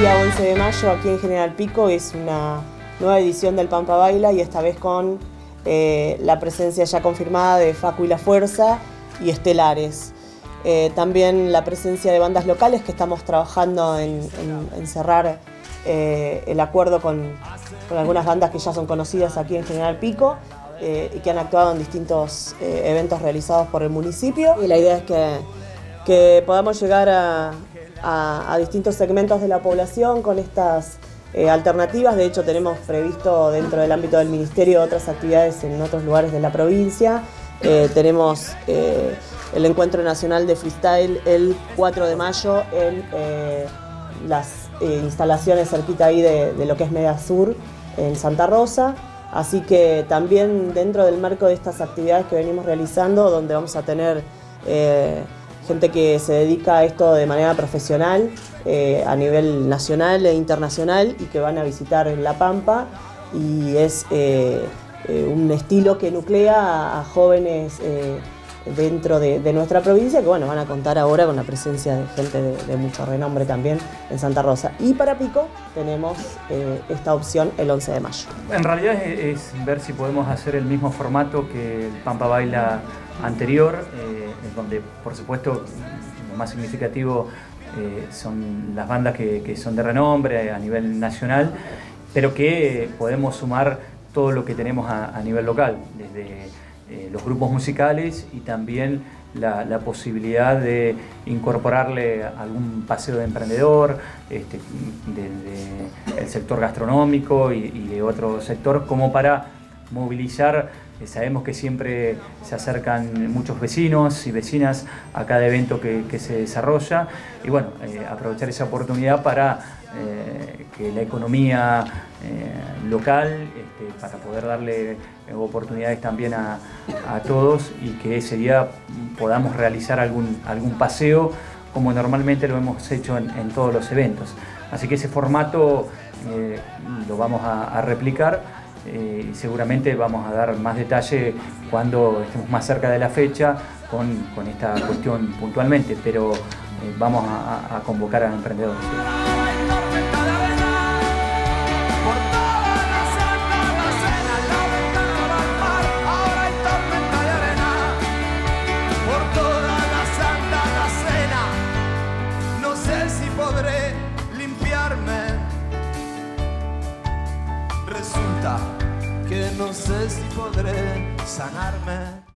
día 11 de mayo aquí en General Pico es una nueva edición del Pampa Baila y esta vez con la presencia ya confirmada de Facu y La Fuerza y Estelares. También la presencia de bandas locales que estamos trabajando en cerrar el acuerdo con algunas bandas que ya son conocidas aquí en General Pico y que han actuado en distintos eventos realizados por el municipio. Y la idea es que podamos llegar a distintos segmentos de la población con estas alternativas. De hecho, tenemos previsto dentro del ámbito del ministerio otras actividades en otros lugares de la provincia. Tenemos el Encuentro Nacional de Freestyle el 4 de mayo en las instalaciones cerquita ahí de lo que es Media Sur, en Santa Rosa. Así que también dentro del marco de estas actividades que venimos realizando, donde vamos a tener gente que se dedica a esto de manera profesional a nivel nacional e internacional y que van a visitar La Pampa, y es un estilo que nuclea a jóvenes dentro de nuestra provincia, que bueno, van a contar ahora con la presencia de gente de mucho renombre también en Santa Rosa. Y para Pico tenemos esta opción el 11 de mayo. En realidad es ver si podemos hacer el mismo formato que el Pampa Baila anterior, en donde por supuesto lo más significativo son las bandas que son de renombre a nivel nacional, pero que podemos sumar todo lo que tenemos a nivel local, desde los grupos musicales y también la posibilidad de incorporarle algún paseo de emprendedor, del sector gastronómico y de otro sector, como para movilizar. Sabemos que siempre se acercan muchos vecinos y vecinas a cada evento que se desarrolla, y bueno, aprovechar esa oportunidad para que la economía local, para poder darle oportunidades también a todos, y que ese día podamos realizar algún paseo como normalmente lo hemos hecho en todos los eventos. Así que ese formato lo vamos a replicar. Y seguramente vamos a dar más detalle cuando estemos más cerca de la fecha con esta cuestión puntualmente, pero vamos a convocar a emprendedores. No sé si podré limpiarme. Resulta que no sé si podré sanarme.